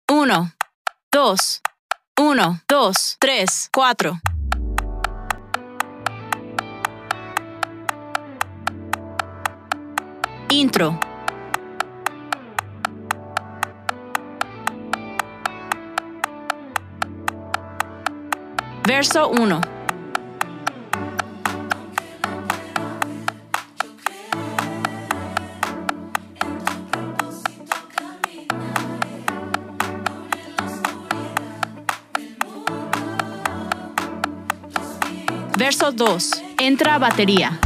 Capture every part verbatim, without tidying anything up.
Uno, dos, uno, dos, tres, cuatro. Intro. Verso uno. Verso dos. Entra batería.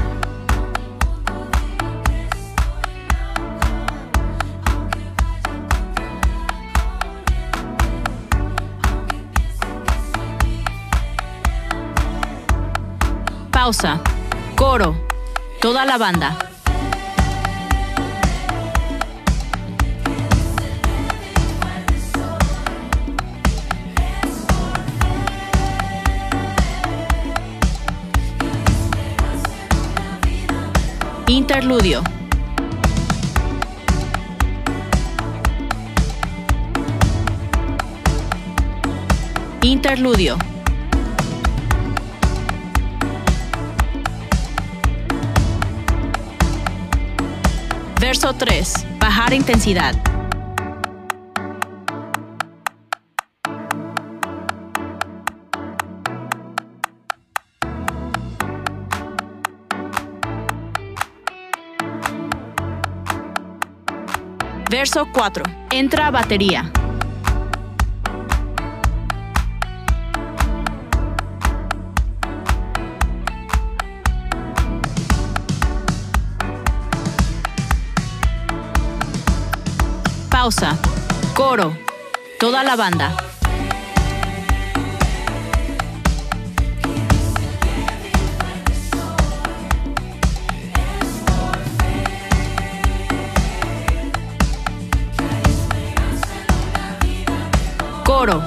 Pausa. Coro. Toda la banda. Interludio. Interludio. Verso tres. Bajar intensidad. Verso cuatro. Entra batería. Pausa. Coro. Toda la banda. Coro.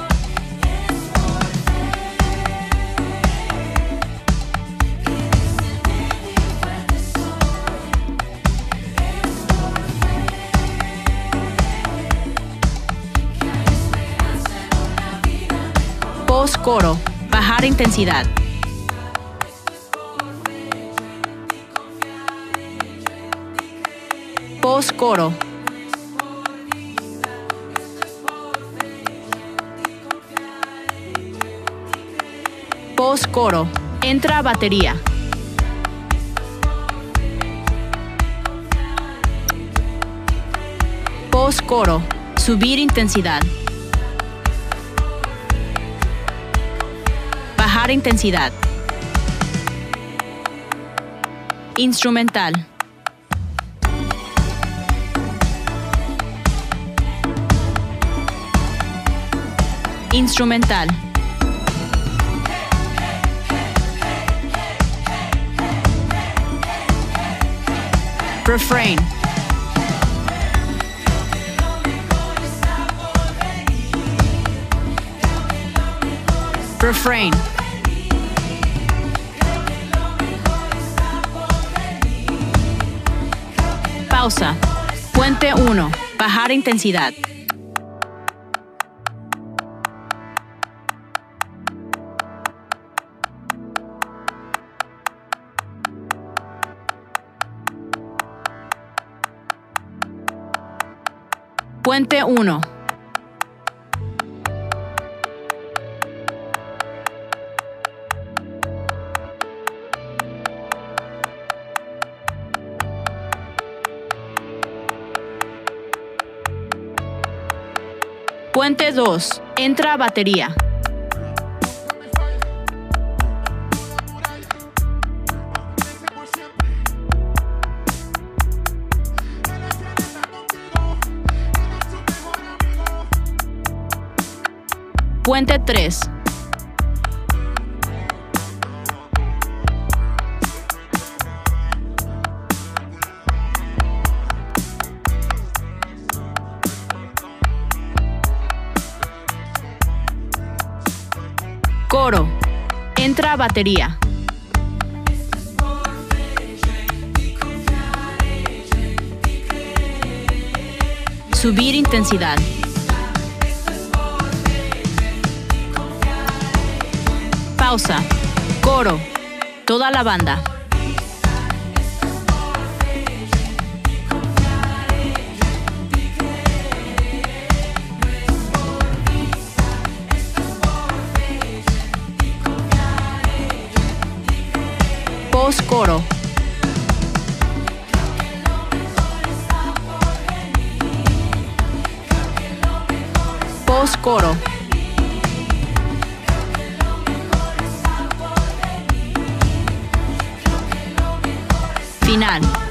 Post-coro. Bajar intensidad. Post-coro. Post-coro. Entra batería. Post-coro. Subir intensidad. Bajar intensidad. Instrumental. Instrumental. Refrain. Refrain. Pausa. Puente uno. Bajar intensidad. Puente uno. Puente dos. Entra batería. Puente tres. Coro. Entra batería. Subir intensidad. Pausa. Coro. Toda la banda. Post-coro. Post-coro. Final.